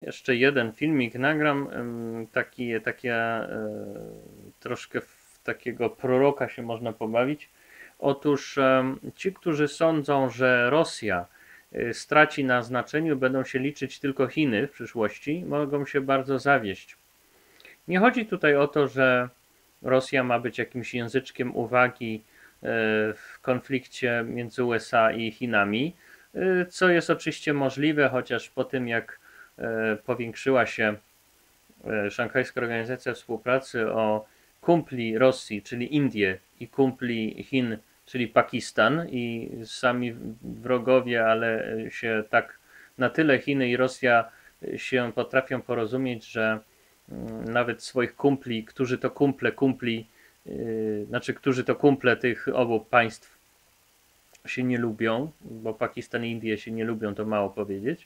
jeszcze jeden filmik nagram, troszkę w takiego proroka się można pobawić. Otóż ci, którzy sądzą, że Rosja straci na znaczeniu, będą się liczyć tylko Chiny w przyszłości, mogą się bardzo zawieść. Nie chodzi tutaj o to, że Rosja ma być jakimś języczkiem uwagi w konflikcie między USA i Chinami, co jest oczywiście możliwe, chociaż po tym jak powiększyła się Szanghajska Organizacja Współpracy o kumpli Rosji, czyli Indie, i kumpli Chin, czyli Pakistan, i sami wrogowie, ale się tak na tyle Chiny i Rosja się potrafią porozumieć, że nawet swoich kumpli, którzy to kumple tych obu państw się nie lubią, bo Pakistan i Indie się nie lubią, to mało powiedzieć,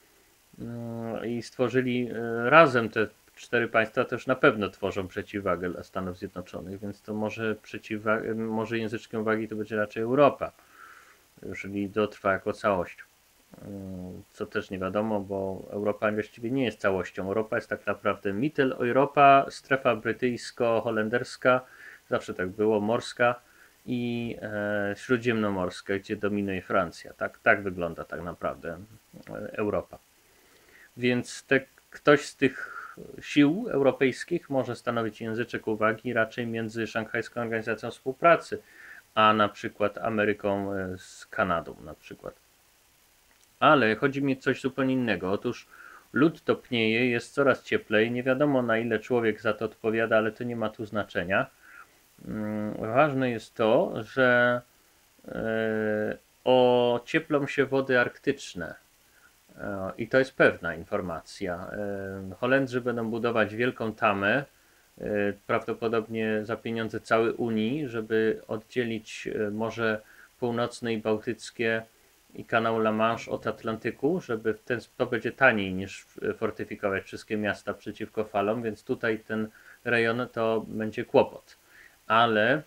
i stworzyli razem te 4 państwa, też na pewno tworzą przeciwwagę dla Stanów Zjednoczonych, więc to może języczkiem uwagi to będzie raczej Europa, jeżeli dotrwa jako całość. Co też nie wiadomo, bo Europa właściwie nie jest całością. Europa jest tak naprawdę Mitteleuropa, strefa brytyjsko-holenderska, zawsze tak było, morska, i śródziemnomorska, gdzie dominuje Francja. Tak wygląda tak naprawdę Europa. Więc ktoś z tych sił europejskich może stanowić języczek uwagi raczej między Szanghajską Organizacją Współpracy, a na przykład Ameryką z Kanadą na przykład. Ale chodzi mi o coś zupełnie innego. Otóż lód topnieje, jest coraz cieplej. Nie wiadomo, na ile człowiek za to odpowiada, ale to nie ma tu znaczenia. Ważne jest to, że ocieplą się wody arktyczne. I to jest pewna informacja. Holendrzy będą budować wielką tamę, prawdopodobnie za pieniądze całej Unii, żeby oddzielić Morze Północne i Bałtyckie i kanał La Manche od Atlantyku, żeby to będzie taniej niż fortyfikować wszystkie miasta przeciwko falom, więc tutaj ten rejon to będzie kłopot. Ale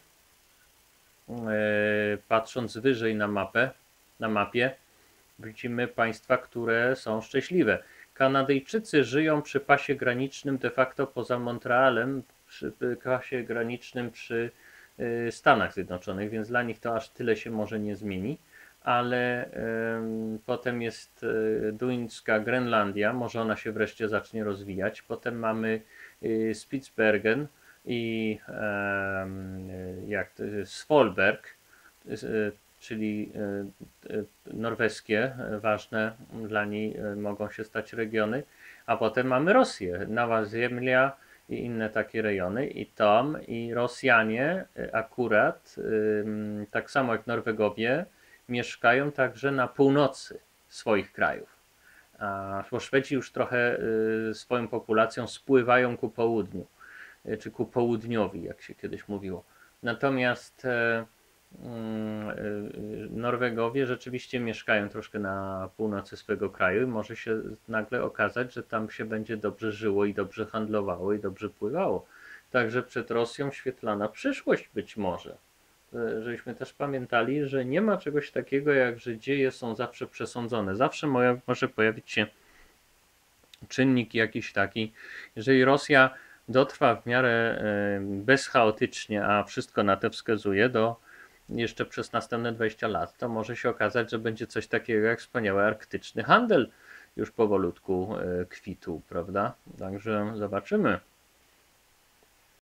patrząc wyżej na mapie, widzimy państwa, które są szczęśliwe. Kanadyjczycy żyją przy pasie granicznym de facto poza Montrealem, przy pasie granicznym przy Stanach Zjednoczonych, więc dla nich to aż tyle się może nie zmieni, ale potem jest duńska Grenlandia, może ona się wreszcie zacznie rozwijać, potem mamy Spitsbergen i Svalbard, czyli norweskie, ważne dla niej mogą się stać regiony, a potem mamy Rosję, Nowa Zemlja i inne takie rejony, i Rosjanie akurat, tak samo jak Norwegowie, mieszkają także na północy swoich krajów, bo Szwedzi już trochę swoją populacją spływają ku południu, czy ku południowi, jak się kiedyś mówiło. Natomiast Norwegowie rzeczywiście mieszkają troszkę na północy swojego kraju i może się nagle okazać, że tam się będzie dobrze żyło i dobrze handlowało i dobrze pływało. Także przed Rosją świetlana przyszłość być może. Żebyśmy też pamiętali, że nie ma czegoś takiego jak, że dzieje są zawsze przesądzone. Zawsze może pojawić się czynnik jakiś taki, jeżeli Rosja dotrwa w miarę bezchaotycznie, a wszystko na to wskazuje, jeszcze przez następne 20 lat, to może się okazać, że będzie coś takiego jak wspaniały arktyczny handel już powolutku kwitł, prawda? Także zobaczymy.